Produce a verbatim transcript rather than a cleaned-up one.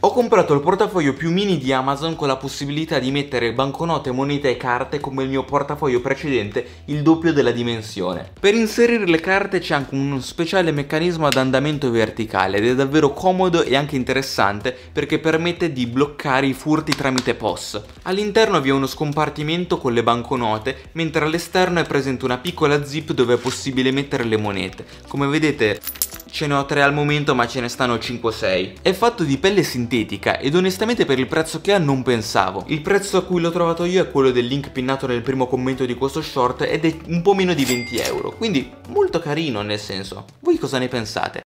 Ho comprato il portafoglio più mini di Amazon con la possibilità di mettere banconote, monete e carte come il mio portafoglio precedente, il doppio della dimensione. Per inserire le carte c'è anche un speciale meccanismo ad andamento verticale ed è davvero comodo e anche interessante perché permette di bloccare i furti tramite P O S. All'interno vi è uno scompartimento con le banconote, mentre all'esterno è presente una piccola zip dove è possibile mettere le monete. Come vedete ce ne ho tre al momento, ma ce ne stanno cinque o sei. È fatto di pelle sintetica ed onestamente per il prezzo che ha non pensavo. Il prezzo a cui l'ho trovato io è quello del link pinnato nel primo commento di questo short ed è un po' meno di venti euro, quindi molto carino nel senso. Voi cosa ne pensate?